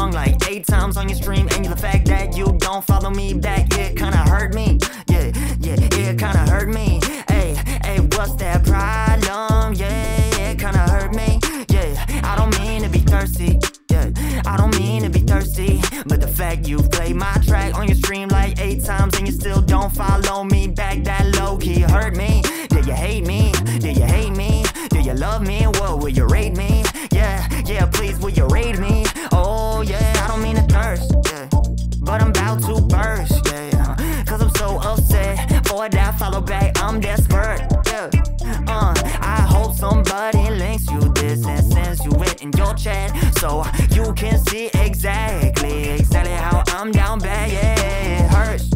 song like 8 times on your stream, and the fact that you don't follow me back, it kinda hurt me. Yeah, it kinda hurt me. Hey, what's that problem? Yeah, it kinda hurt me. Yeah, I don't mean to be thirsty. Yeah, I don't mean to be thirsty, but the fact you play my track on your stream like 8 times and you still don't follow me back, that low-key hurt me. Do you hate me? Do you hate me? Do you love me? What, will you rate me? Yeah, please, will you rate me? Oh yeah, I don't mean to thirst, yeah, but I'm about to burst, yeah, cause I'm so upset. For that follow back, I'm desperate, yeah. I hope somebody links you this and sends you it in your chat, so you can see exactly how I'm down bad. Yeah, it hurts.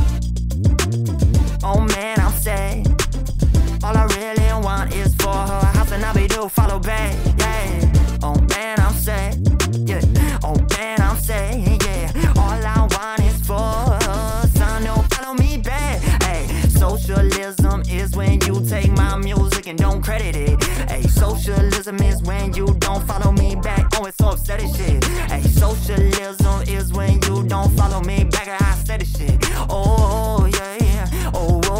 Oh man, I'm sad. All I really want is for her house and I be do follow back. Yeah. Oh man, I'm sad. Yeah. Oh man, I'm sad. Yeah. All I want is for her son, don't follow me back. Hey, socialism is when you take my music and don't credit it. Hey, socialism is when you don't follow me back. Oh, it's so upsetting shit. Hey, socialism is when you don't follow me back. I said it shit. Oh yeah.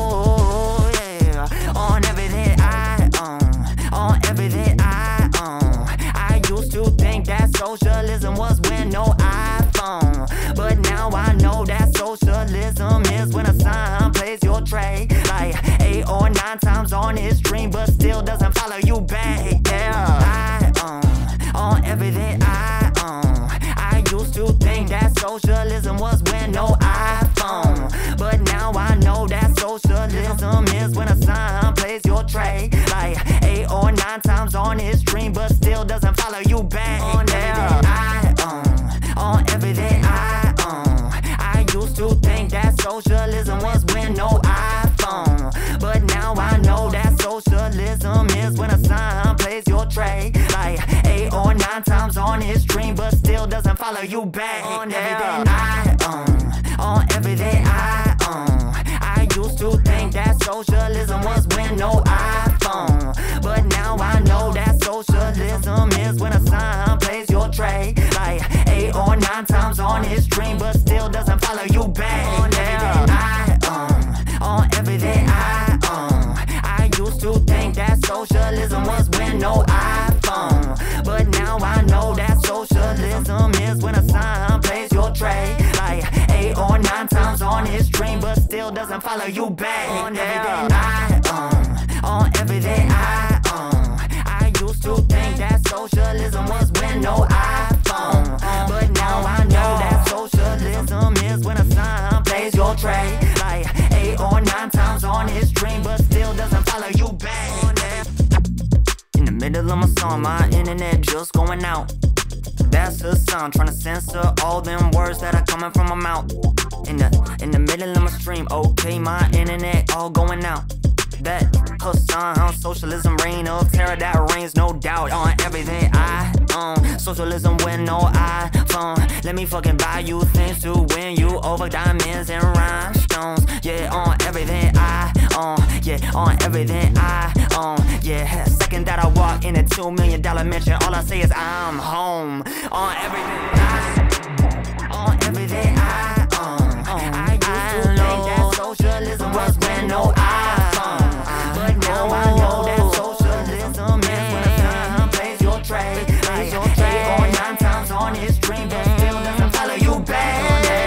Oh yeah. On everything I own, on everything I own. I used to think that socialism was when no iPhone, but now I know that socialism is when a sign plays your trade like 8 or 9 times on his stream, but still doesn't follow you back. Yeah, I own on everything I own. I used to think that socialism was when no iPhone, but now I know that socialism is when a sign plays your trade like 8 or 9 times on his stream, but still doesn't follow you back. On everything I own, on everything I own. I used to think that socialism was when no iPhone, but now I know that socialism is when a sign plays your trade like 8 or 9 times on his stream, but still doesn't follow you back. On everything I own, on everything I own. I used to think that socialism was when no iPhone, but now I know that socialism is when a sign plays your trade like 8 or 9 times on his stream, but still doesn't follow you back. On everything I own, on everything I own. I used to think that socialism was when no iPhone, but now I know that socialism is when a sign plays your trade like 8 or 9 times on his stream, but still doesn't follow you back. On everything I own, on everything I own. I used to think that socialism was when no iPhone, but now I know that socialism is when a sign plays your trade like 8 or 9 times on his stream, but still doesn't follow you back. In the middle of my song, my internet just going out. That's the sound, trying to censor all them words that are coming from my mouth. In the middle of my stream, okay, my internet all going out. That cause somehow socialism reign of terror that reigns, no doubt. On everything I own, socialism with no iPhone. Let me fucking buy you things to win you over diamonds and rhinestones. Yeah, on everything I own. Yeah, on everything I own. Yeah, second that I walk in a $2 million mansion, all I say is I'm home. On everything on everything I own. I used to think that socialism was when no iPhone, but now I know that socialism is when a sign plays your trade like 8 or 9 times on his stream, but still doesn't follow you back.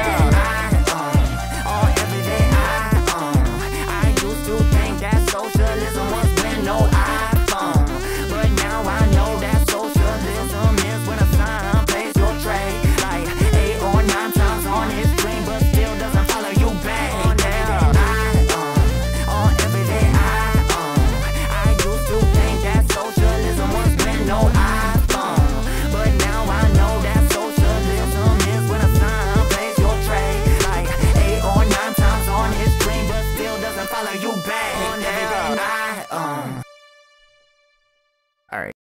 On everything I own. I used to think that socialism was when no iPhone, but now I know that socialism is when a sign plays your trade like 8 or 9 times on his stream, but still doesn't follow you back. On everything I own. I used to think that socialism was when no iPhone, but now I know that socialism is when a sign plays your trade like 8 or 9 times on his stream, but still doesn't follow you back. On everything I own. Alright.